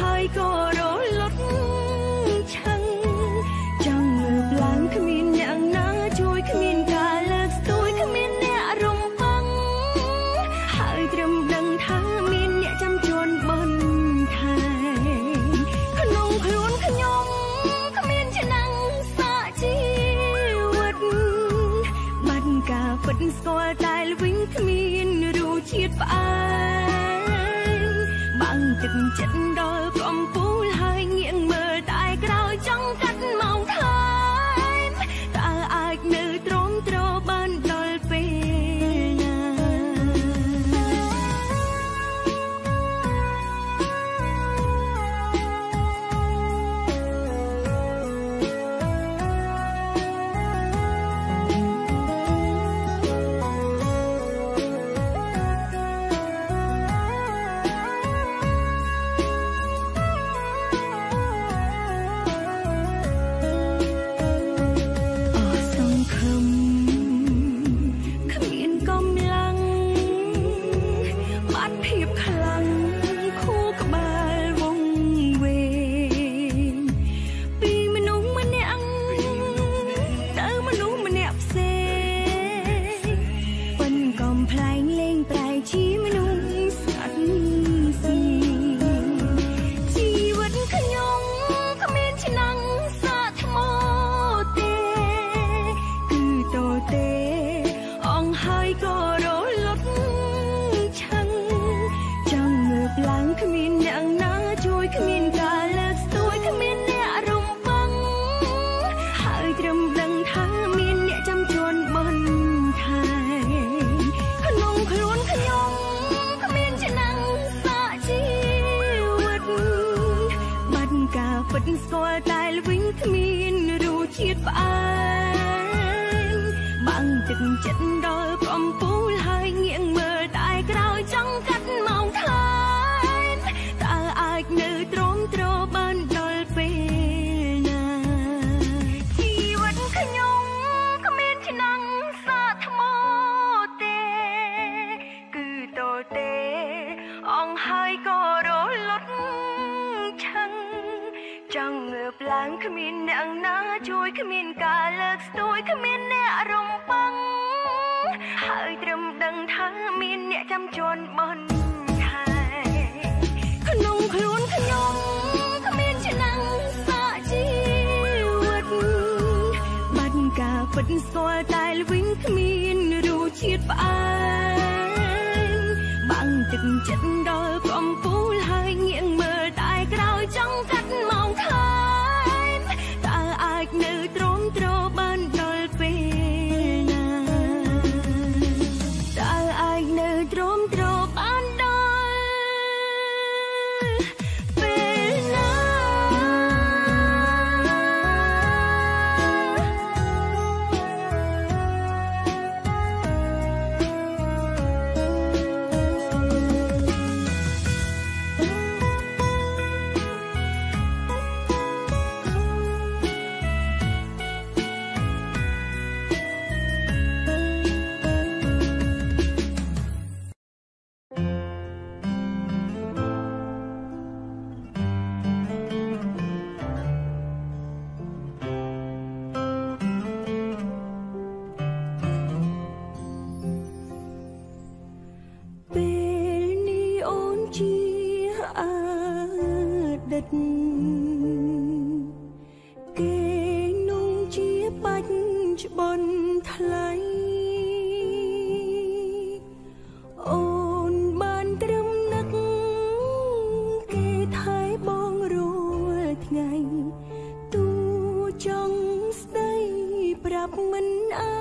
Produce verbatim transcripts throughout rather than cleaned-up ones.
ហើយក៏រលត់ឆឹងចង់ងើបឡើងគ្មានអ្នកណាជួយគ្មានការលើកស្ទួយគ្មានអ្នករំពឹងហើយត្រឹមដឹងថាមានអ្នកចាំជន់បនថែក្នុងខ្លួនខ្ញុំគ្មានឆ្នាំងសាកជីវិតបាត់ការពិតស្គាល់តែល្វិញគ្មានរសជាតិផ្អែមបាំងទឹកចិត្តដល់កំពូលហើយងាកមើលតែក្រោយចង់កាត់ម៉ោងថែមតើអាចនៅទ្រាំទ្របានដល់ពេលណាគ្មានអ្នកណាជួយគ្មានការលើកស្ទួយគ្មានអ្នករំពឹងហើយត្រឹមដឹងថាមានអ្នកចាំជន់បនថែក្នុងខ្លួនខ្ញុំគ្មានឆ្នាំងសាកជីវិតបាត់ការពិតស្គាល់តែល្វិញគ្មានរសជាតិផ្អែមបាំងទឹកចិត្តដល់កំពូលហើយងាកមើលតែក្រោយចង់កាត់ម៉ោងថែអាចនៅទ្រាំទ្របានដល់ពេលណាជីវិតខ្ញុំគ្មានឆ្នាំងសាកថ្មទេគឺតទេអងហើយក៏រលត់ឆឹងចង់ងើបឡើងគ្មានអ្នកណាជួយគ្មានការលើកស្ទួយគ្មានអ្នករំពឹងហើយត្រឹមដឹងថាមានអ្នកចាំជន់បនក្នុងខ្លួនខ្ញុំគ្មានឆ្នាំងសាកជីវិតបាត់ការពិតស្គាល់តែល្វិញគ្មានរសជាតិផ្អែមបាំងទឹកចិត្តដល់កំពូលហើយងាកមើលតែក្រោយចង់កាត់ម៉ោងថែមតើអាចនៅទ្រាំទ្របានដល់ពេលណាតើអាចនៅទ្រាំទ្របានគេนุ่งជាបាច់ច្បន់ថ្លៃអូនបានត្រឹមនឹកគេថែបងរួលថ្ងៃទូចង់ស្ដីប្រាប់មិនអា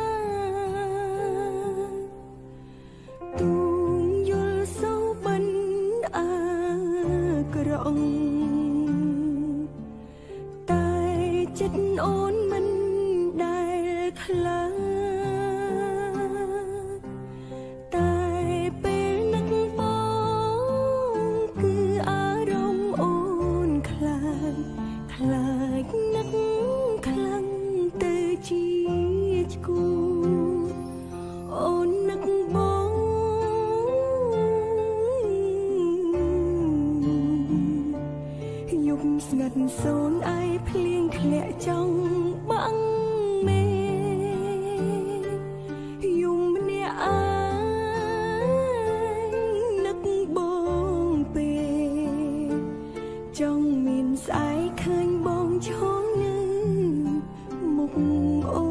ទូយល់សោបិនអាក្រងចិត្តអូនមិនដែលខ្លាតែពេលនឹកបងគឺអារម្មណ៍អូនខ្លាចខ្លាចនឹកខ្លាំងទៅជាឆ្កួតអូននឹកបងยุបស្ងាត់សូនអៃភ្លៀងធ្លាក់ចង់បាំងមេយំម្នាក់អើយនឹកបងពេចង់មានស្អែកឃើញបងឈរនៅមុខអូ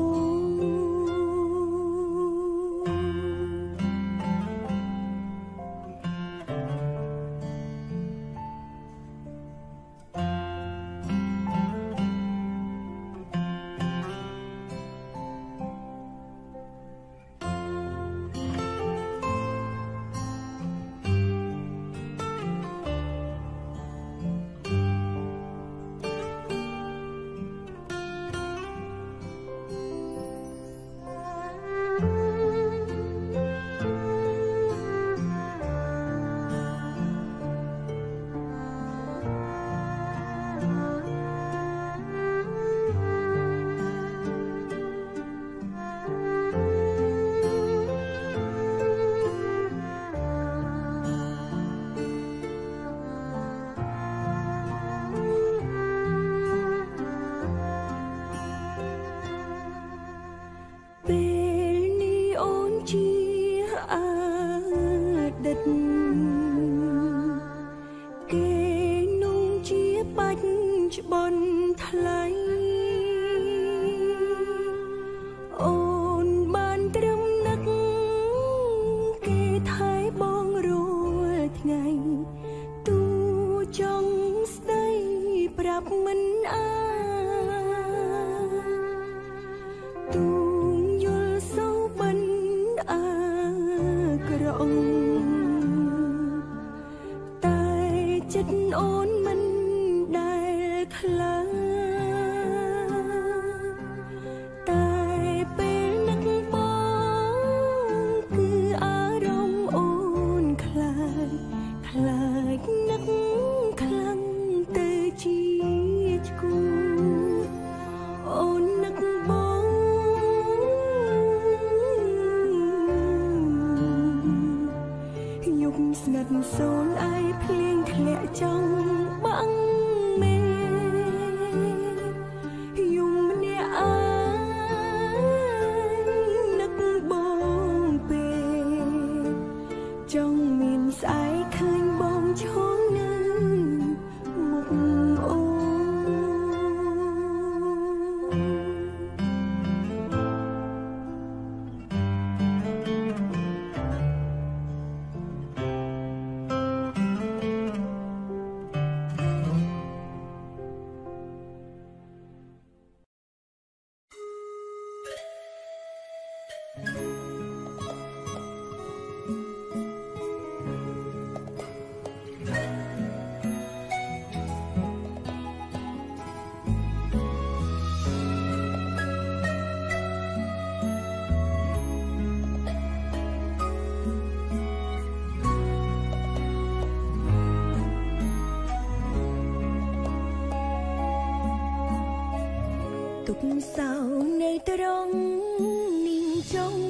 សៅនៅត្រង់នាងចង់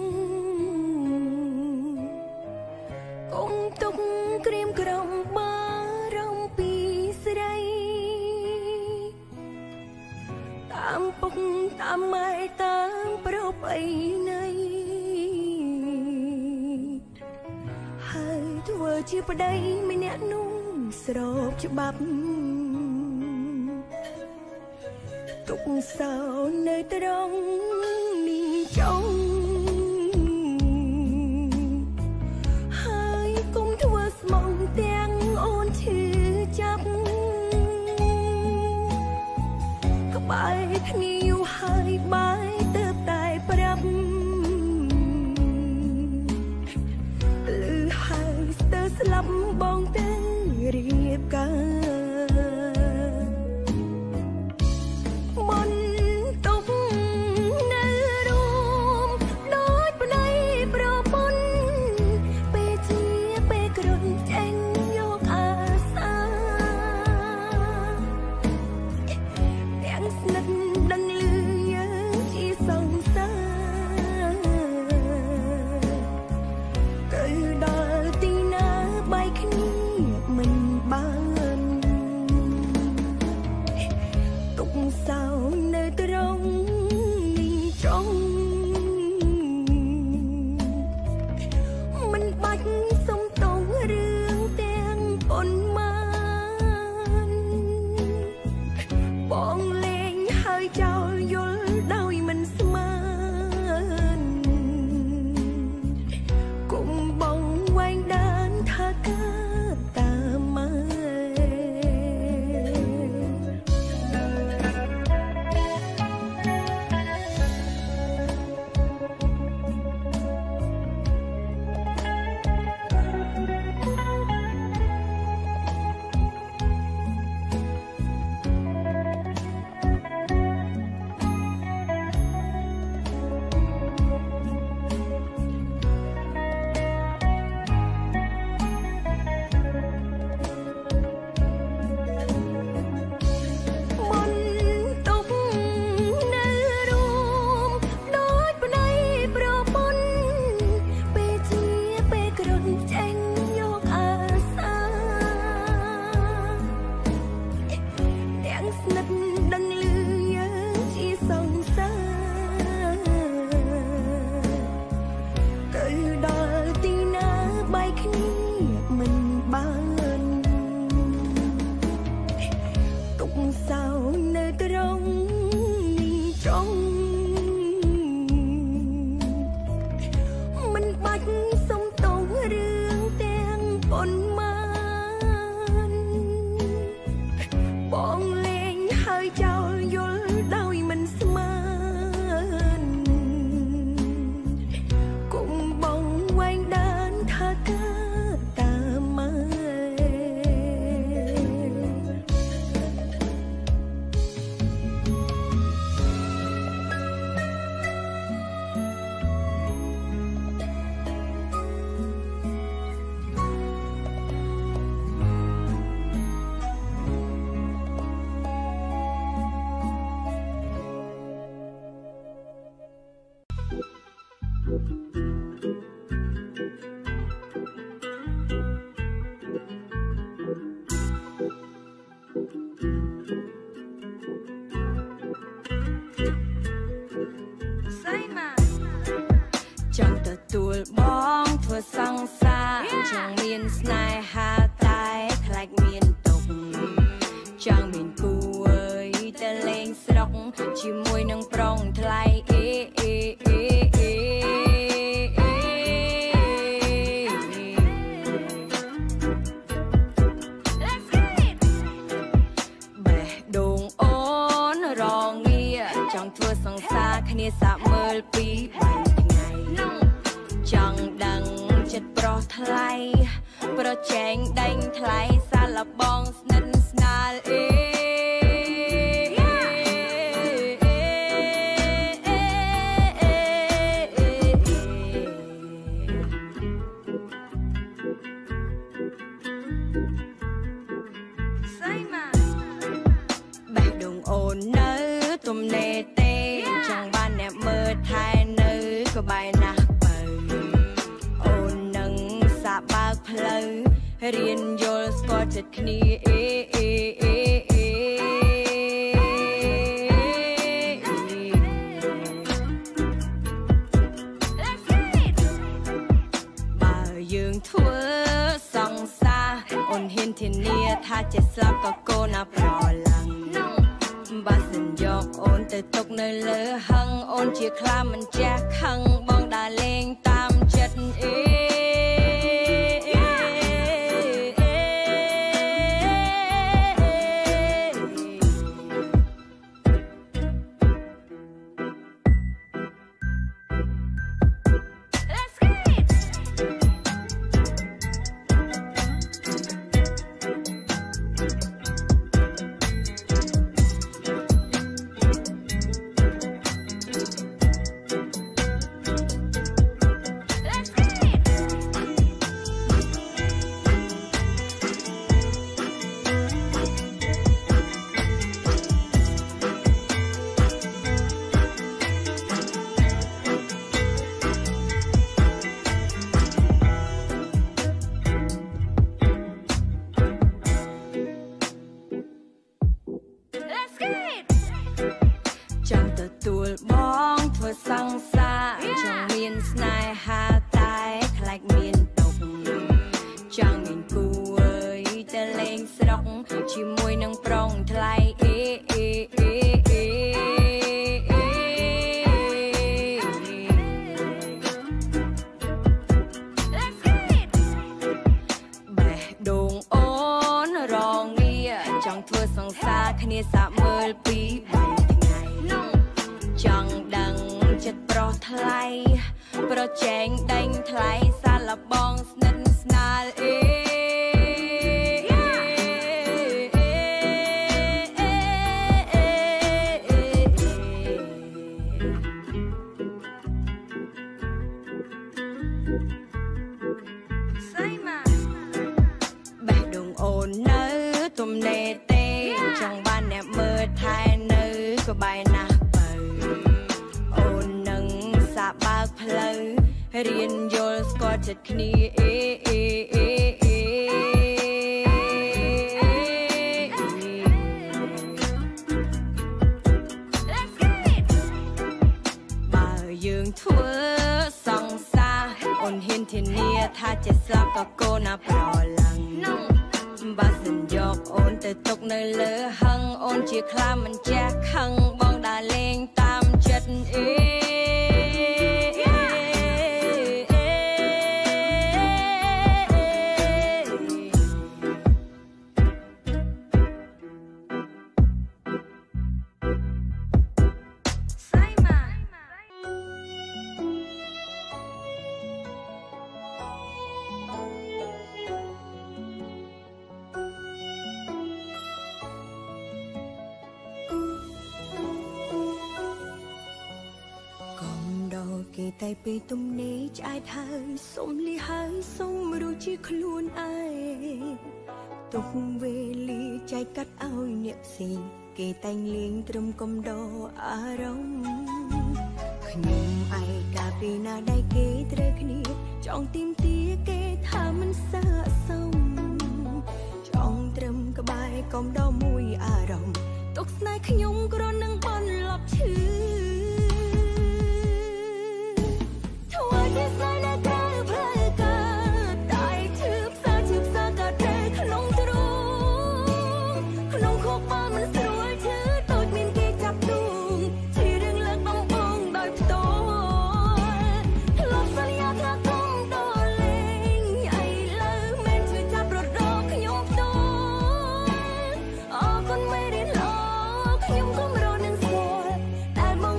កុំទុកក្រៀមក្រំបារម្ភពីស្រីតាមពុកតាមម៉ែតាមប្រពៃណីហើយធ្វើជាប្តីម្នាក់នោះស្របច្បាប់ទុកសៅនៅត្រង់នាងចង់ហើយកុំធ្វើស្មងទាំងអូនឈឺចាប់ក្បែរគ្នាយូរហើយបាយទៅតែប្រាប់លឺហើយស្ទើរស្លាប់បងទៅរៀបការស្និទ្ធដឹងលឺយើងជាធ្វើសង្សារគ្នាសាក់មើលពីបាយថ្ងៃចង់ដឹងចិត្តប្រុសថ្លៃប្រជែងដេញថ្លៃសាឡបងស្និទ្ធស្នាលអេបាយណាស់បើអូននឹងសាបើកផ្លូវរៀនយល់ស្គាល់ចិត្តគ្នាអេអេអេអេបើយើងធ្វើសង្សារអូនហ៊ានធានាថាចេះស្លាប់ក៏កូនណាប្រឡាំងបើសិនយកអូនទៅទុកនៅលើហឹងអូនជាខ្លាមិនចេះខឹងបងដើរលេងតាមចិត្តអេចង់ទទួលបងធ្វើសង្សារចង់មានស្នេហាតែខ្លាចមានទុកចង់មានគូអើយតែលេងស្រុកជាមួយនឹងប្រុងថ្លៃអេអេអេអេបេះដូងអូនរងាចង់ធ្វើសង្សារគ្នាសាក់មើលពីបាយចង់ដឹងចិត្តប្រុសថ្លៃប្រជែងដេញថ្លៃសាឡបងស្និទ្ធស្នាលអេបេះដូងអូននៅទំនេរទេចង់បានអ្នកមើលថែនៅក៏បាយណាស់អូននឹងសាបើកផ្លូវរៀនយល់ស្គាល់ចិត្តគ្នាអេអេអេអេបើយើងធ្វើសង្សារអូនហ៊ានធានាថាចេះស្លាប់ក៏កូនណាប្រឡាំងបើសិនយកអូនទៅទុកនៅលើហឹងអូនជាខ្លាមិនចេះខឹងបងដើរលេងតាមចិត្តអេគេតែពេលទំនេរឆ្អែតហើយសុំលីហើយសុំរស់ជាខ្លួនឯងទុកវេលាចែកកាត់ឲ្យអ្នកផ្សេងគេតែងលេងត្រឹមកំដរអារម្មណ៍ខ្ញុំឯកាពីណាដែលគេត្រូវគ្នាចង់ទីមទាគេថាមិនស័ក្តិសមចង់ត្រឹមក្បែរកំដរមួយអារម្មណ៍ទុកស្នេហ៍ខ្ញុំគ្រាន់នឹងបន្លប់ឈឺIt's not a girl, but I took such a sucker, take long through. Long cock bomb and through a two, don't mean get up to. Tearing like a bong, dive store. Lost on the other come, darling. I love men to tap a dog, your door. Oh, con wait in love, you come around and swore. That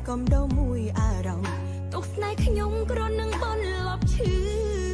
កំដៅមួយអារម្មណ៍ទុកស្នេហ៍ខ្ញុំគ្រាន់នឹងបន្លប់ឈឺ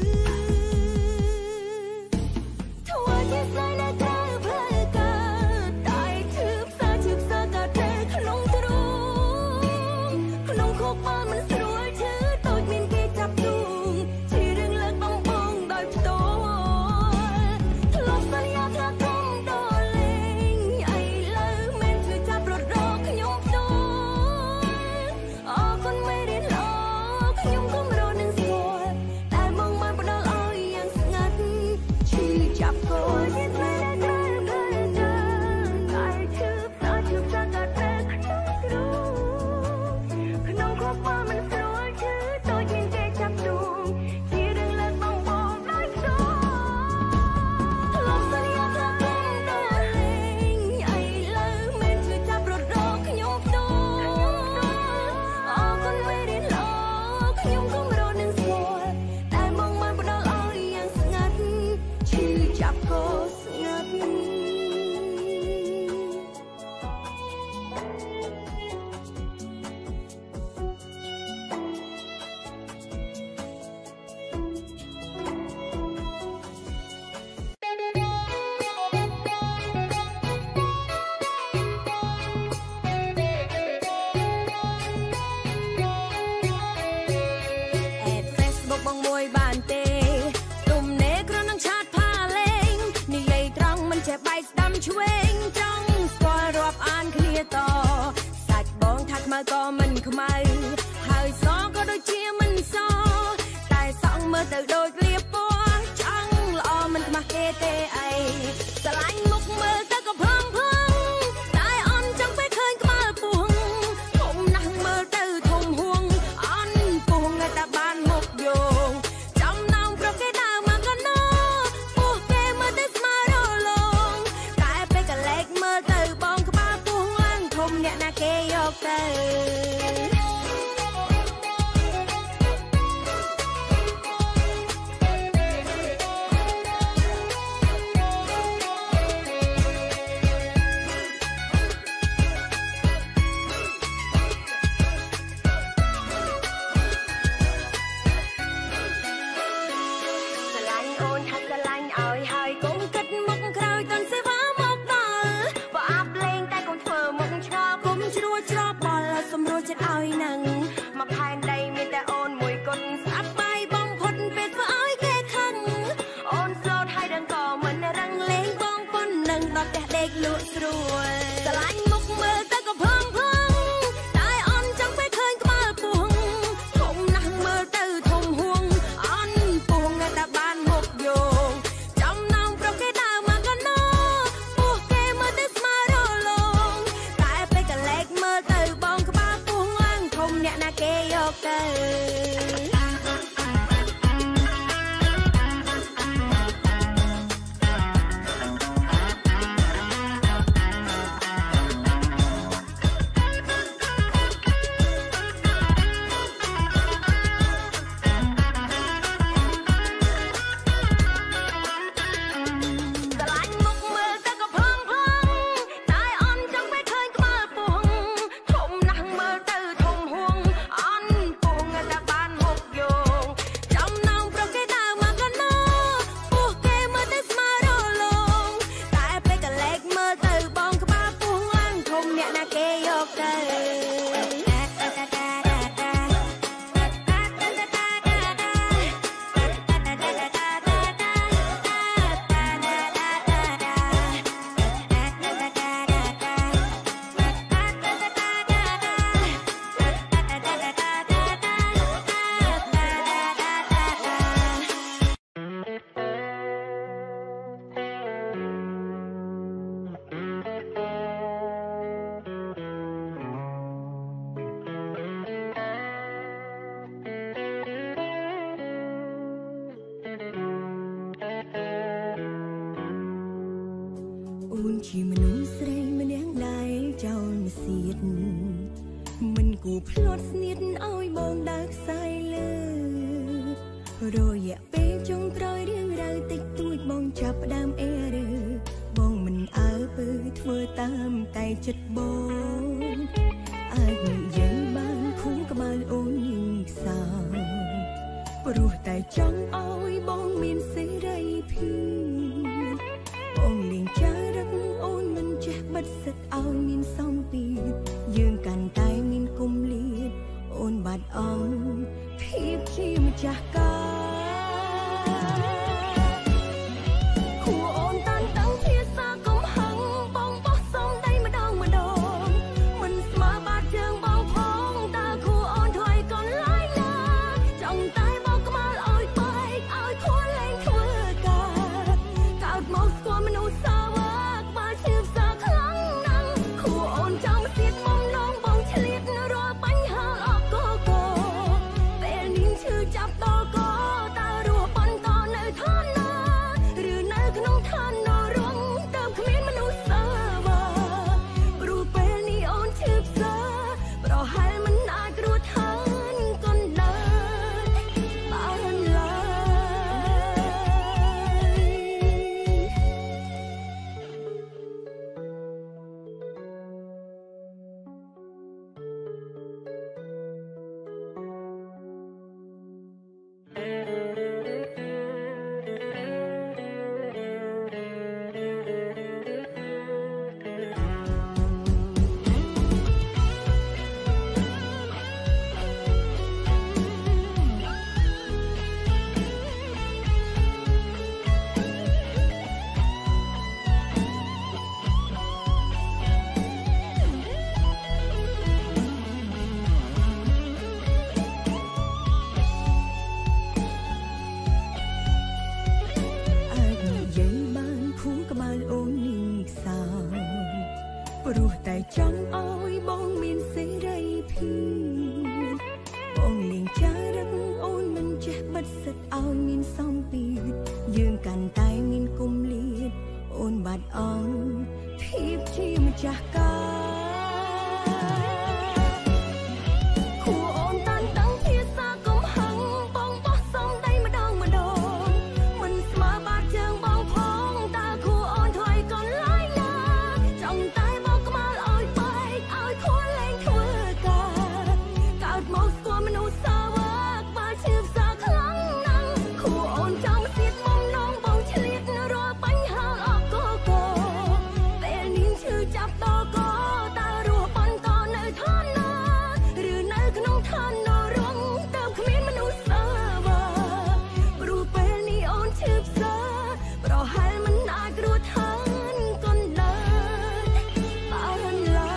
ធ្វើជាស្នេហ៍នៅក្រៅផ្លូវការតែឈឺផ្សាឈឺផ្សាក៏តែក្នុងទ្រូងក្នុងខុកបានមិនស្រួលឈឺតូចមានគេចាប់ទូងជារឿងលើកបំបងដោយផ្ទាល់ធ្លាប់សន្យាថាកុំដល់លេងឥឡូវមិនជួយចាប់រត់រកខ្ញុំផ្ទាល់អរគុណមេរៀនល្អខ្ញុំក៏រត់នឹងស្គាល់តែមកបានផ្ដល់ឲ្យយ៉ាងស្ងាត់ឈឺចាប់កូនជាស្នេហ៍ក្រៅផ្លូវការតែឈឺផ្សាឈឺផ្សាក៏តែក្នុងទ្រូងក្នុងខុសបានមិនស្រួលឈឺតូចមានគេចាប់ទូងជារឿងលើកបំបងដោយផ្ទាល់ធ្លាប់សន្យាថាកុំដល់លេងឥឡូវមិនជួយចាប់រត់រកខ្ញុំផ្ទាល់អរគុណមេរៀនល្អខ្ញុំក៏រត់នឹងស្គាល់តែមកបានផ្ដល់ឲ្យយ៉ាងស្ងាត់ឈឺចាប់ក៏ស្ងាត់แอด Facebook បងមួយបានទេទុំនេគ្រាន់នឹងឆាតផាលេងនិយាយត្រង់មិនចេះបែកស្ដាំឆ្វេងចង់ស្គាល់រាប់អានគ្នាតសាច់បងថាខ្មៅក៏មិនខ្មៅហើយសក៏ដូចជាមិនសតែសងមើលទៅដូចលៀបពណ៌ចង់ល្អមិនខ្មាស់គេទេអីស្រឡាញ់មុខមើលទៅក៏ភឹងភឹងតែអន់ចង់ពេលឃើញក្បាលពោះធំណាស់មើលទៅធំហួងអន់ពោះនៅតែបានមុខយោងចំណោមប្រុសគេដើរមកកណោពោះគេមើលទៅស្មើរលងតែពេលកលែកមើលទៅបងក្បាលពោះឡើងធំអ្នកណាគេយកទៅស្រឡាញ់អូនថាស្រឡាញ់ឲ្យហើយកុំគិតមុខក្រោយតន់សេវាមកដល់បើអាប់លេងតែកុំធ្វើមុខឆ្ងល់កុំជ្រួលច្របល់សម្រួលចិត្តឲ្យនឹងមកផែនដីមានតែអូនមួយគត់ស្អាប់បាយបងផុតពេលធ្វើឲ្យគេខឹងអូនស្លូតហើយដឹងក៏មិនរឹងលេងបងប៉ុននឹងដល់ផ្ទះដេកលក់ស្រួលស្រឡាញ់មុខមើលទៅក៏ភឹងភឹងតែអន់ចង់ពេលឃើញក្បាលពោះធំណាស់មើលទៅធំហួងអន់ពោះនៅតែបានមុខយោងចំណោមប្រុសគេដើរមកកណោពោះគេមើលទៅស្មើរលងតែពេលកលែកមើលទៅបងក្បាលពោះឡើងធំអ្នកណាគេយកទៅស្រឡាញ់មុខមើលទៅក៏ភឹងភឹងតែអន់ចង់ពេលឃើញក្បាលពោះធំណាស់មើលទៅធំហួងអន់ពោះនៅតែបានមុខយោងចំណោមប្រុសគេដើរមកកណោពោះគេមើលទៅស្មើរលងតែពេលកលែកមើលទៅបងក្បាលពោះឡើងធំអ្នកណាគេយកទៅអូនជាមនុស្សស្រីម្នាក់ដែលចោលមិនសៀតមិនគួរភ្លាត់ស្នៀតឲ្យបងដើរខ្សែលើរយៈពេលចុងក្រោយរឿងរ៉ាវតិចតួចបងចាប់ផ្ដើមអេរើបងមិនអើពើធ្វើតាមតែចិត្តបងអាចនិយាយបានចង់ឲ្យបងមានសេរីភាពបងលៀងចារឹកអូនមិនចេះបិទសិតឲ្យមានសម្ពាធយើងកាន់តែមានគុំលាតអូនបាត់អង្កភាពជាម្ចាស់ការគួរអូនតានតឹងភាសាកំហឹងបងបោះសំដីម្ដងម្ដងមិនស្មើបាត់ជើងបងផងតើគួរអូនធ្វើឲ្យកូនឡាយណាចង់តែបងក្បាលឲ្យបែកឲ្យខួរលែងធ្វើការកើតមកស្គាល់មនុស្សសាវ៉ាក្បាលឈឺផ្សាខ្លាំងណាស់គួរអូនចង់សៀតមុំនងបងឆ្លៀតរាល់បញ្ហាអកកកពេលនេះឈឺចាប់ដល់កតើរស់បន្តនៅឋានណាឬនៅក្នុងឋាននរងទៅគ្មានមនុស្សសាវ៉ាព្រោះពេលនេះអូនឈឺផ្សាប្រហែលមិនអាចរស់ឋានកូនដើរបានឡើព្រោះតែចង់ឲ្យបងមានសេរីភាពបងលៀងចារឹកអូនមិនចេះបិទសិតឲ្យមានសម្ពាធយើងកាន់តែមានគុំលាតអូនបាត់អង្កភាពជាម្ចាស់ការគួរអូនតានតឹងភាសាកំហឹងបងបោះសំដីម្ដងម្ដងមិនស្មើបាត់ជើងបងផងតើគួរអូនធ្វើឲ្យកូនឡាយណាចង់តែក្បាលឲ្យបែកឲ្យខួរលែងធ្វើការកើតមកស្គាល់មនុស្សសាវ៉ាក្បាលឈឺផ្សាខ្លាំងណាស់គួរអូនចង់សៀតមុំនងបងឆ្លៀតរាល់បញ្ហាអកកកពេលនេះឈឺចាប់ដល់កតើរស់បន្តនៅឋានណាឬនៅក្នុងឋាននរងទៅគ្មានមនុស្សសាវ៉ាព្រោះពេលនេះអូនឈឺផ្សាប្រហែលមិនអាចរស់ឋានកូនដើរបានឡើ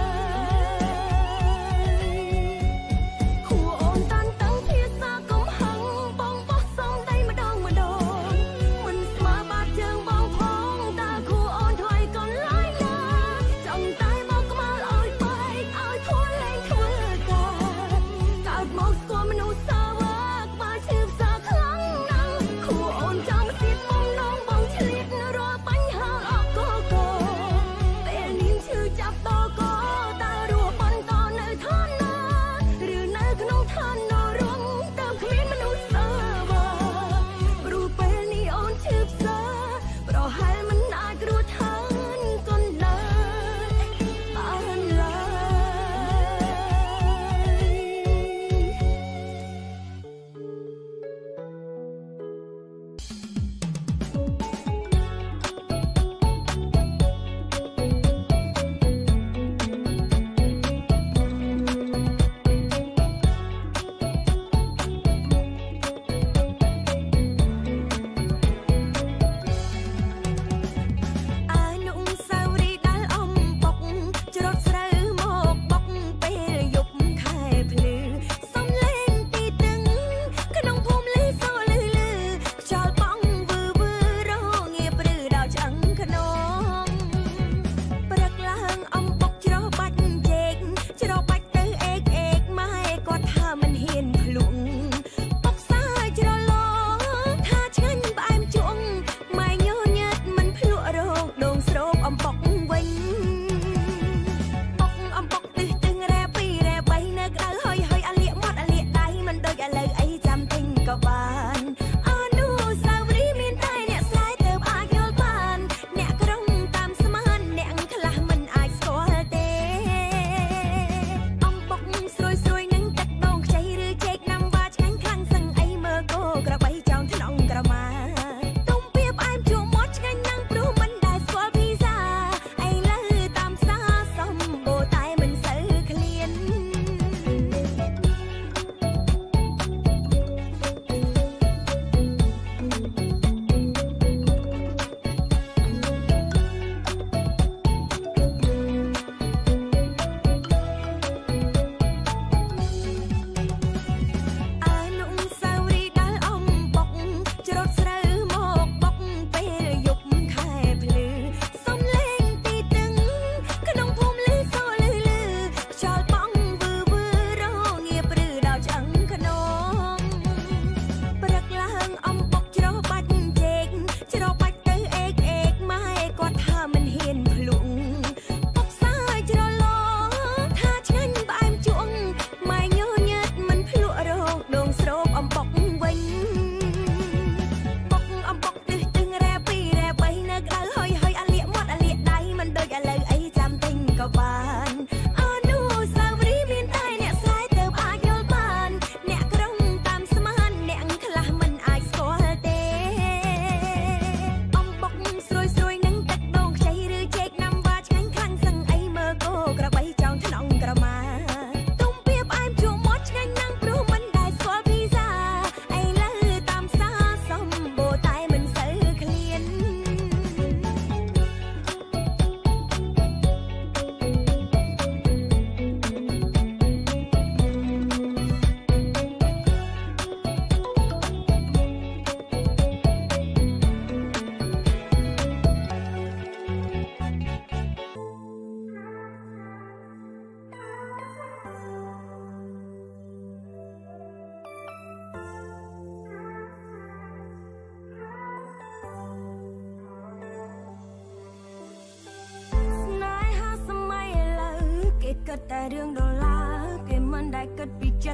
យគួរអូនតានតឹងភាសាកំហឹងបងបោះសំដីម្ដងម្ដងមិនស្មើបាត់ជើងបងផងតើគួរអូនធ្វើឲ្យកូនឡាយណាចង់តែបងក្បាលឲ្យបែកឲ្យខួរលែងធ្វើការកើតមកស្គាល់មនុស្សសាវ៉ាក្បាលឈឺផ្សាខ្លាំងណាស់គួរអូនចង់សៀតមុំនងបងឆ្លៀតរាល់បញ្ហាអកកកពេលនេះឈឺចាប់ដល់កតើរស់បន្តនៅឋានណាឬនៅក្នុងឋាននរងទៅគ្មានមនុស្សសាវ៉ាព្រោះពេលនេះអូនឈឺផ្សាប្រហែលមិនអាចរស់ឋានកូនដើរបានឡើយ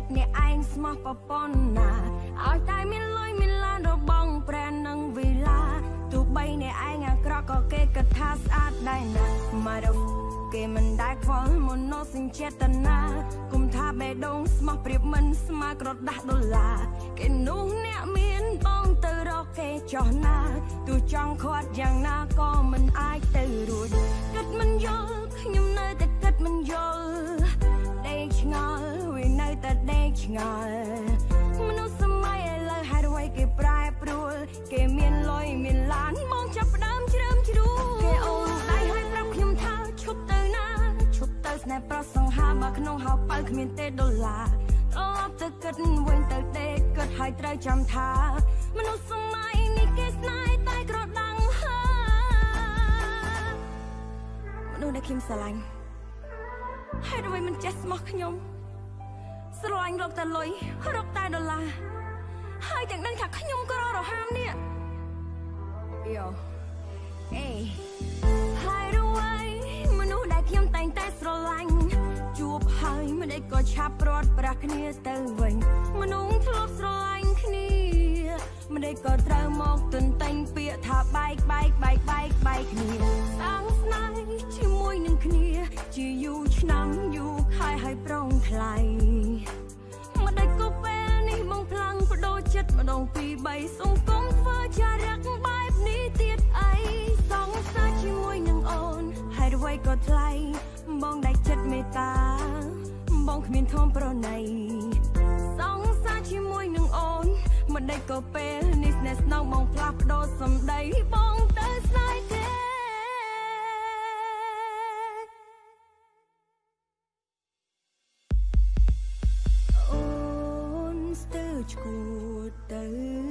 អ្នកឯងស្មោះប្រពន្ធណាឲ្យតែមានលុយមានឡានរបងប្រែនឹងវិឡាទោះបីអ្នកឯងអាក្រក់ក៏គេគិតថាស្អាតដែរណាម៉ារ៉ូគេមិនដែលខ្វល់មនោសញ្ចេតនាគុំថាបេះដូងស្មោះប្រៀបមិនស្មើក្រដាស់ដុល្លារគេនោះអ្នកមានបងទៅរកគេចោះណាទោះចង់ខាត់យ៉ាងណាក៏មិនអាចទៅរួចគិតមិនយល់ខ្ញុំនៅតែគិតមិនយល់ដេកឆ្ងល់វានៅតែដេកឆ្ងល់មនុស្សសម័យឥឡូវហេតុអ្វីគេប្រែប្រួលគេមានលុយមានឡានមកចាប់ផ្ដើមជ្រើមជ្រួលគេអូនដៃឲ្យប្រាប់ខ្ញុំថាឈប់ទៅណាឈប់ទៅស្នេហ៍ប្រសង្ហាមកក្នុងហៅប៉ៅគ្មានទេដុល្លារត្រឡប់ទៅគិតវិញទៅដេកគិតឲ្យត្រូវចាំថាមនុស្សសម័យនេះគេស្នេហ៍តែក្រដាំងហើមនុស្សដែលខ្ញុំស្រឡាញ់ហេតុអ្វីមិនចេះស្មោះខ្ញុំស្រឡាញ់រកតែលុយរកតែដុល្លារហើយទាំងដឹងថាខ្ញុំក៏រហាមនេះយោអេហើយរវៃមនុស្សដែលខ្ញុំតែងតែស្រឡាញ់ជួបហើយមិនដេចក៏ឆាប់ព្រាត់ប្រាស់គ្នាទៅវិញមនុស្សធ្លាប់ស្រឡាញ់គ្នាមិនដេចក៏ត្រូវមកទន្ទិញពាក្យថាបែកបែកបែកបែកបែកគ្នាសាងស្នេហ៍ជាមួយនឹងគ្នាជាយូរឆ្នាំយូរខែហើយប្រងថ្លៃមិនដេចក៏ពេលនេះបងផ្លាំងបដូរចិត្តម្ដងពីរបីសង្គមធ្វើចរិតបែបនេះទៀតអីសងសាជាមួយនឹងអូនហើយអ្វីក៏ថ្លៃបងដែលចិត្តមេត្តាបងគ្មានធំប្រណីសងសាជាមួយនឹងអូនមិនដេចក៏ពេលនេះស្នេហ៍ស្នងបងផ្លាស់ប្ដូរសម្ដីបងទៅស្នេហ៍គេអូនស្ទើរឈួតទៅ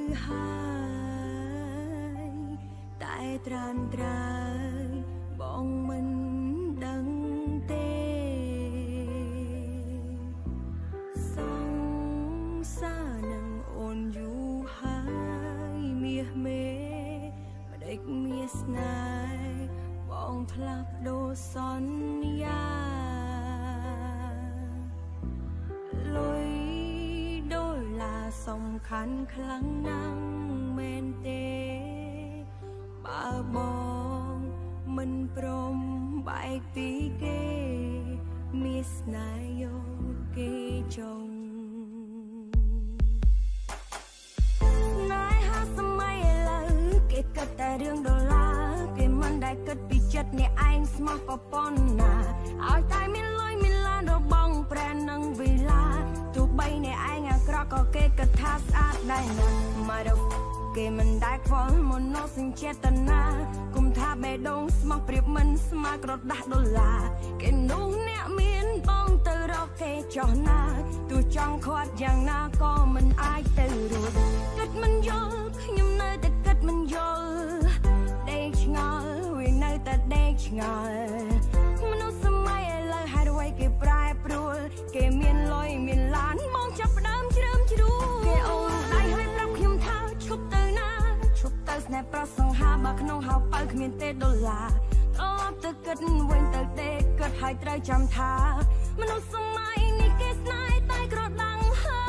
ហើយតែត្រានត្រើយបងមិនដឹងទេសង្សារនឹងអូនយូរហើយមាសមេម្ដេចមានស្នេហ៍បងផ្លាស់ប្ដូរសន្យាលុយដុល្លារសំខាន់ខ្លាំងណាស់មែនទេបើបងមិនព្រមបែកពីគេមានស្នេហ៍យកគេចង់ស្នេហាសម័យឥឡូវគេគិតតែរឿងដុល្លារគេមិនដែលគិតពីចិត្តអ្នកឯងស្មោះប្រពន្ធណាឲ្យតែមានលុយមានឡានរបងប្រែនឹងវិឡាទោះបីអ្នកឯងអាក្រក់ក៏គេគិតថាស្អាតដែរណាម៉ារ៉ូគេមិនដែលខ្វល់មនោសញ្ចេតនាគុំថាបេះដូងស្មោះប្រៀបមិនស្មើក្រដាស់ដុល្លារគេនោះអ្នកមានបងទៅរកគេចោះណាទោះចង់ខាត់យ៉ាងណាក៏មិនអាចទៅរួចគិតមិនយល់ខ្ញុំនៅតែគិតមិនយល់ដេកឆ្ងល់វានៅតែដេកឆ្ងល់មនុស្សសម័យឥឡូវហេតុអ្វីគេប្រែប្រួលគេមានលុយមានឡានមកចាប់ផ្ដើមជ្រើមជ្រួលគេអូនដៃឲ្យប្រាប់ខ្ញុំថាឈប់ទៅណាឈប់ទៅស្នេហ៍ប្រសង្ហាបើក្នុងហៅប៉ៅគ្មានទេដុល្លារត្រឡប់ទៅគិតវិញទៅដេកគិតឲ្យត្រូវចាំថាមនុស្សសម័យនេះគេស្នេហ៍តែក្រដាំងហើ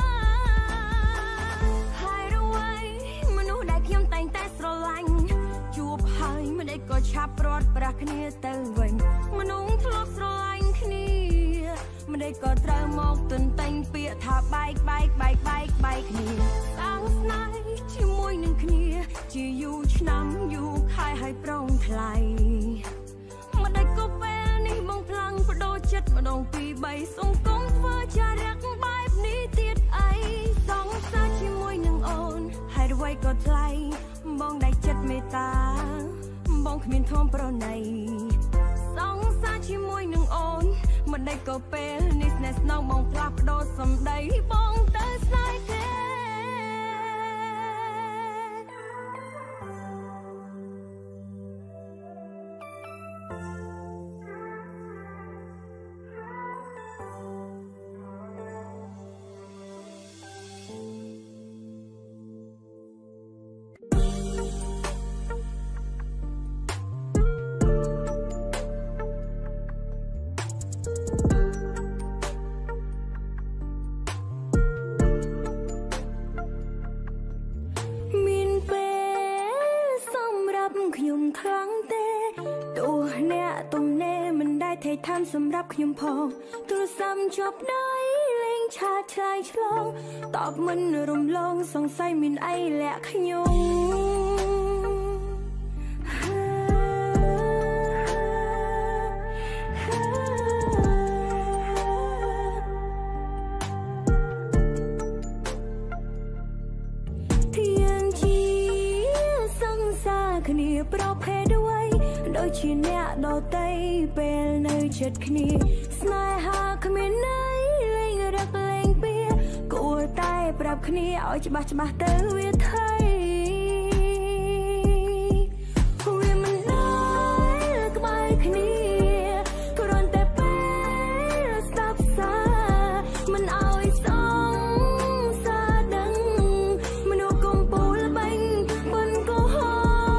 ហើយរវៃមនុស្សដែលខ្ញុំតែងតែស្រឡាញ់ជួបហើយមិនដេចក៏ឆាប់ព្រាត់ប្រាស់គ្នាទៅវិញមនុស្សធ្លាប់ស្រឡាញ់គ្នាមិនដេចក៏ត្រូវមកទន្ទិញពាក្យថាបែកបែកបែកបែកបែកគ្នាសាងស្នេហ៍ជាមួយនឹងគ្នាជាយូរឆ្នាំយូរខែហើយប្រងថ្លៃមិនដេចក៏ពេលនេះបងផ្លាំងបដូរចិត្តម្ដងពីរបីសង្គមធ្វើចរិតបែបនេះទៀតអីសងសាជាមួយនឹងអូនហើយអ្វីក៏ថ្លៃបងដែលចិត្តមេត្តាបងគ្មានធំប្រណីសងសាជាមួយនឹងអូនមិនដេចក៏ពេលនេះស្នេហ៍ស្នងបងផ្លាស់ប្ដូរសម្ដីបងទៅស្នេហ៍គេครั้งเตะตัวเนี่ยตรงเน่มันได้ไทยทานสำหรับขยมพองตัวซ้ำจบได้เล่งชาชายฉลองตอบมันรมลงสงสัยมินไอและขยมคณีปลอบเพด้วยโดยชีเนยดอเตยเป็นในจัดคณีสนายหาขมิ้นในเล่งรักเล่งเปียกูตายปรับคณีเอาจะบ้าจะบ้าเตยเวียไทยเวียมันน้อยก็ไม่คณีก็รอนแต่เป็นสับสามันเอาไอ้สองซาดังมันเอากงปูละบังบนกูหอ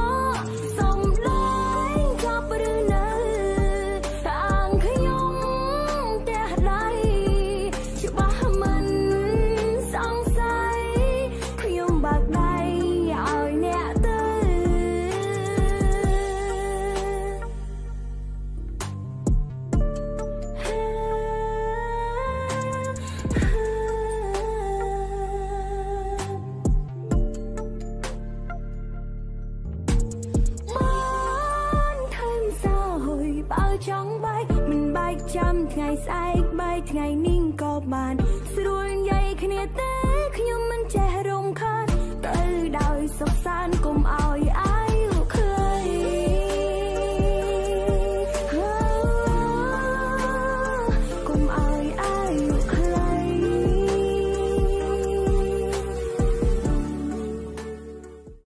จังใบมันใบจำไงใส่ใบไงนิ่งก็บานสรวนใหญ่ขณีเต้ขยมมันแจรมคานเตยดาวสกสาน